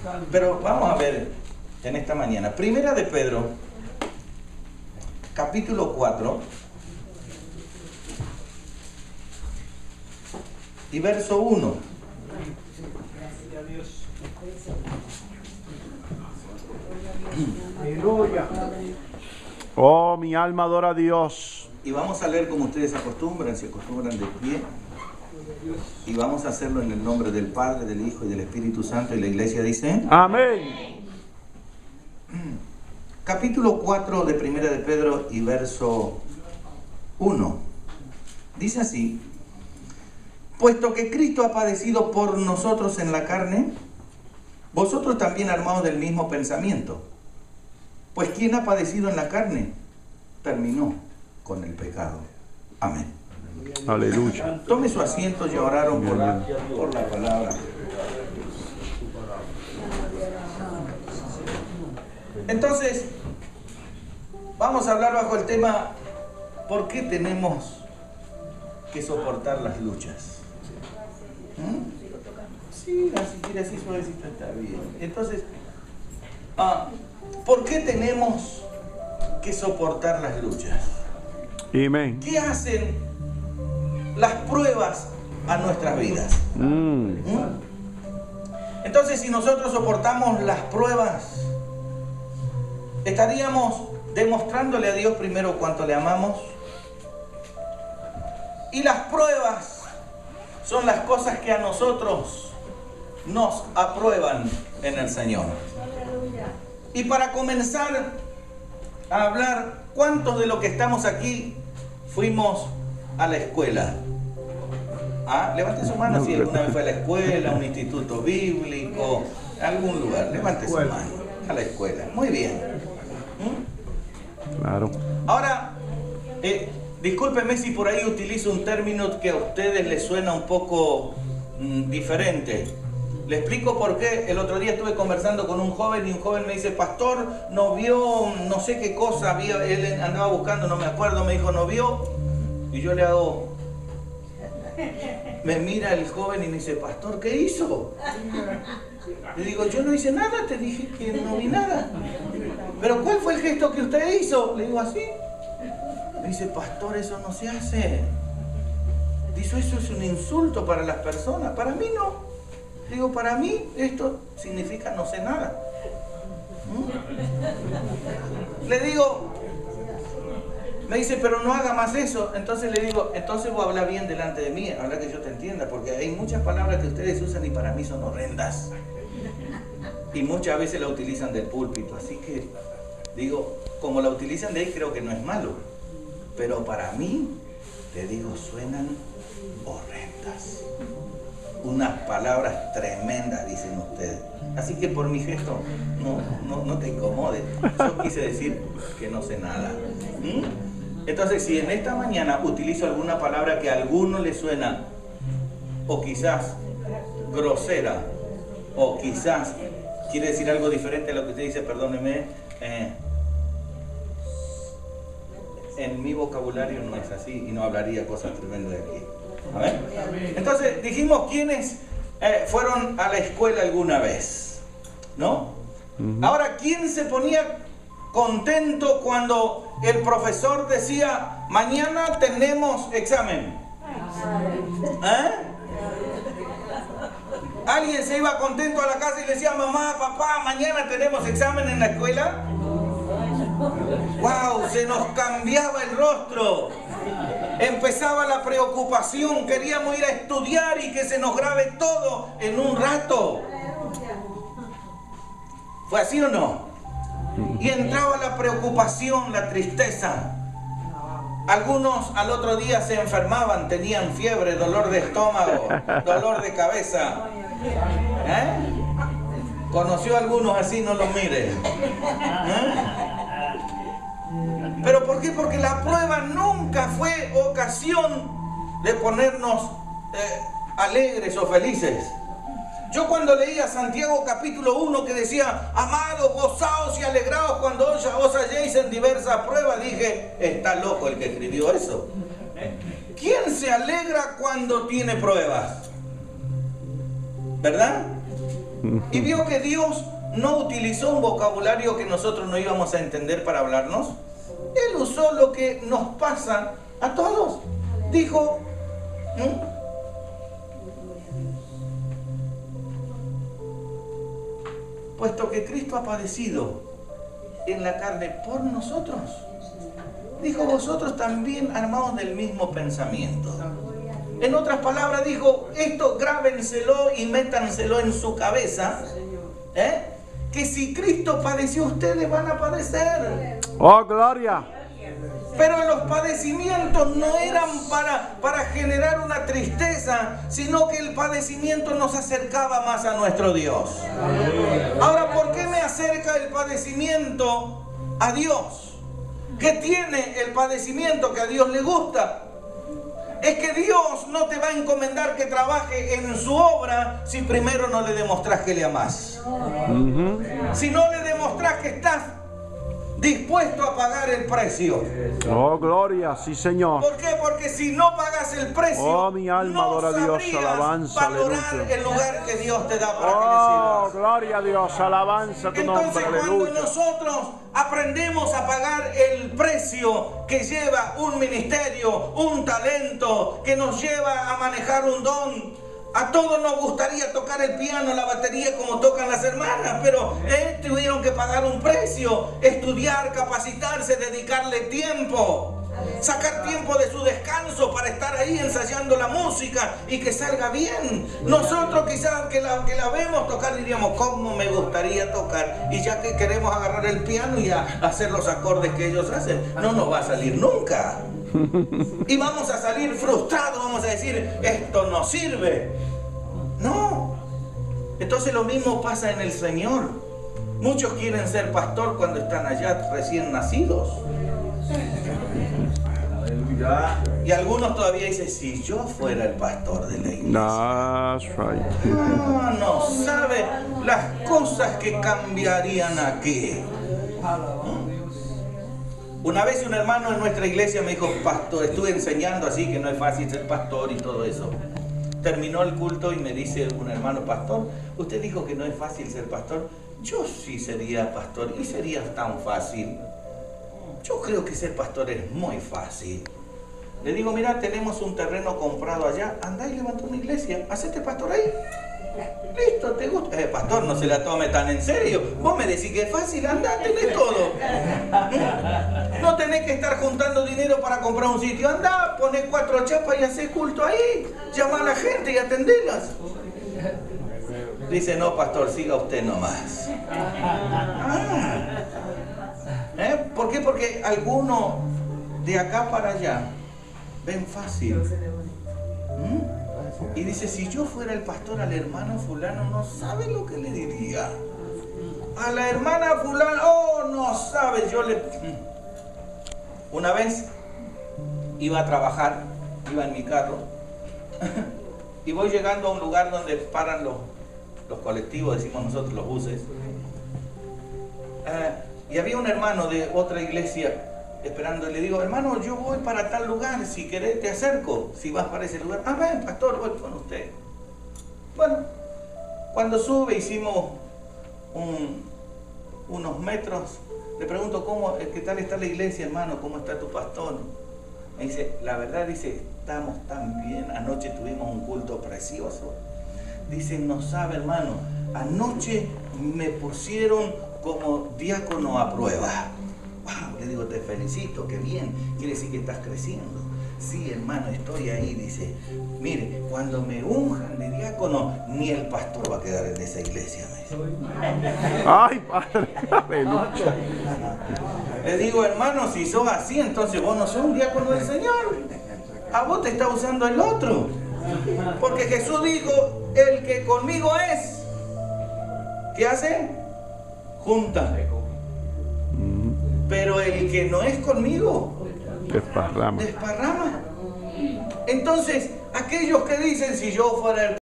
Pero vamos a ver en esta mañana. Primera de Pedro, capítulo 4 y verso 1. Oh, mi alma adora a Dios. Y vamos a leer como ustedes se acostumbran de pie. Y vamos a hacerlo en el nombre del Padre, del Hijo y del Espíritu Santo. Y la iglesia dice: Amén. Capítulo 4 de Primera de Pedro y verso 1. Dice así: puesto que Cristo ha padecido por nosotros en la carne, vosotros también armados del mismo pensamiento. Pues quien ha padecido en la carne, terminó con el pecado. Amén. Aleluya. Tome su asiento, ya oraron por la palabra. Entonces, vamos a hablar bajo el tema: ¿por qué tenemos que soportar las luchas? Sí, si quiere así suavecito está bien. Entonces, ¿por qué tenemos que soportar las luchas? Amén. ¿Qué hacen las pruebas a nuestras vidas? Entonces, si nosotros soportamos las pruebas, estaríamos demostrándole a Dios primero cuánto le amamos. Y las pruebas son las cosas que a nosotros nos aprueban en el Señor. Y para comenzar a hablar, ¿cuántos de los que estamos aquí fuimos a la escuela? Levante su mano si alguna vez fue a la escuela, a un instituto bíblico, a algún lugar. Levante su mano. A la escuela. Muy bien. Claro. Ahora, discúlpeme si por ahí utilizo un término que a ustedes les suena un poco diferente. Le explico por qué. El otro día estuve conversando con un joven y un joven me dice: pastor, ¿no vio no sé qué cosa había? Él andaba buscando, no me acuerdo, me dijo: ¿no vio? Y yo le hago... Me mira el joven y me dice: pastor, ¿qué hizo? Le digo: yo no hice nada, te dije que no vi nada. ¿Pero cuál fue el gesto que usted hizo? Le digo: así. Me dice: pastor, eso no se hace. Dice: eso es un insulto para las personas. Para mí no. Digo: para mí esto significa no sé nada. Le digo, me dice: pero no haga más eso. Entonces le digo: entonces vos habla bien delante de mí, habla que yo te entienda, porque hay muchas palabras que ustedes usan y para mí son horrendas. Y muchas veces la utilizan del púlpito. Así que digo, como la utilizan de ahí, creo que no es malo. Pero para mí, te digo, suenan horrendas. Unas palabras tremendas, dicen ustedes. Así que por mi gesto, no te incomodes. Yo quise decir que no sé nada. Entonces, si en esta mañana utilizo alguna palabra que a alguno le suena, o quizás grosera, o quizás quiere decir algo diferente a lo que usted dice, perdóneme, en mi vocabulario no es así y no hablaría cosas tremendas de aquí. A ver. Entonces dijimos quiénes fueron a la escuela alguna vez, ¿no? Ahora, ¿quién se ponía contento cuando el profesor decía: mañana tenemos examen? ¿Alguien se iba contento a la casa y le decía: mamá, papá, mañana tenemos examen en la escuela? ¡Wow! Se nos cambiaba el rostro. Empezaba la preocupación. Queríamos ir a estudiar y que se nos grabe todo en un rato. ¿Fue así o no? Y entraba la preocupación, la tristeza. Algunos al otro día se enfermaban, tenían fiebre, dolor de estómago, dolor de cabeza. ¿Conoció a algunos así? No los mire. ¿Pero por qué? Porque la prueba nunca fue ocasión de ponernos alegres o felices. Yo cuando leía Santiago capítulo 1 que decía: amados, gozaos y alegraos cuando os halléis en diversas pruebas, dije: está loco el que escribió eso. ¿Quién se alegra cuando tiene pruebas? ¿Verdad? Y vio que Dios no utilizó un vocabulario que nosotros no íbamos a entender para hablarnos. Él usó lo que nos pasa a todos. Dijo, puesto que Cristo ha padecido en la carne por nosotros, dijo, vosotros también armados del mismo pensamiento. En otras palabras dijo, esto grábenselo y métanselo en su cabeza, que si Cristo padeció, ustedes van a padecer. Oh, gloria. Pero los padecimientos no eran para generar una tristeza, sino que el padecimiento nos acercaba más a nuestro Dios. Ahora, ¿por qué me acerca el padecimiento a Dios? ¿Qué tiene el padecimiento que a Dios le gusta? Es que Dios no te va a encomendar que trabaje en su obra si primero no le demostrás que le amás. Si no le demostrás que estás dispuesto a pagar el precio. Oh, gloria, sí, Señor. ¿Por qué? Porque si no pagas el precio, oh, mi alma no adora a Dios, sabrías alabanza, valorar aleluya. el lugar que Dios te da para Oh, que le sirvas. gloria a Dios, alabanza a tu nombre, Entonces, cuando aleluya. nosotros aprendemos a pagar el precio que lleva un ministerio, un talento, que nos lleva a manejar un don. A todos nos gustaría tocar el piano, la batería como tocan las hermanas, pero tuvieron que pagar un precio, estudiar, capacitarse, dedicarle tiempo, sacar tiempo de su descanso para estar ahí ensayando la música y que salga bien. Nosotros quizás que la vemos tocar diríamos, ¿cómo me gustaría tocar? Y ya que queremos agarrar el piano y hacer los acordes que ellos hacen, no nos va a salir nunca. Y vamos a salir frustrados, vamos a decir, esto no sirve. No. Entonces lo mismo pasa en el Señor. Muchos quieren ser pastor cuando están allá recién nacidos. Y algunos todavía dicen, si yo fuera el pastor de la iglesia. That's right. No sabe las cosas que cambiarían aquí. Una vez un hermano en nuestra iglesia me dijo, pastor, estuve enseñando así que no es fácil ser pastor y todo eso. Terminó el culto y me dice un hermano, pastor, usted dijo que no es fácil ser pastor. Yo sí sería pastor y sería tan fácil. Yo creo que ser pastor es muy fácil. Le digo, mira, tenemos un terreno comprado allá, andá y levanta una iglesia, hacete pastor ahí. Listo, ¿te gusta? Pastor, no se la tome tan en serio. Vos me decís que es fácil, andá, tenés todo. No tenés que estar juntando dinero para comprar un sitio. Andá, ponés 4 chapas y hacés culto ahí. Llama a la gente y atendelas. Dice, no, pastor, siga usted nomás. ¿Por qué? Porque algunos de acá para allá ven fácil. Y dice, si yo fuera el pastor al hermano fulano, no sabe lo que le diría. A la hermana fulano, oh, no sabe, yo le... Una vez iba a trabajar, iba en mi carro, y voy llegando a un lugar donde paran los colectivos, decimos nosotros, los buses. Y había un hermano de otra iglesia esperando, y le digo, hermano, yo voy para tal lugar, si querés te acerco, si vas para ese lugar. Ven, pastor, voy con usted. Bueno, cuando sube hicimos unos metros, le pregunto, ¿qué tal está la iglesia, hermano? ¿Cómo está tu pastor? Me dice, la verdad, dice, estamos tan bien, anoche tuvimos un culto precioso. Dice, no sabe, hermano, anoche me pusieron como diácono a prueba. Wow, le digo, te felicito, qué bien, quiere decir que estás creciendo. Sí, hermano, estoy ahí, dice. Mire, cuando me unjan de diácono, ni el pastor va a quedar en esa iglesia, me dice. Ay, padre, aleluya. Le digo, hermano, si sos así, entonces vos no sos un diácono del Señor. A vos te está usando el otro. Porque Jesús dijo, el que conmigo es, ¿qué hace? Junta. Pero el que no es conmigo, Desparrama. desparrama. Entonces, aquellos que dicen, si yo fuera el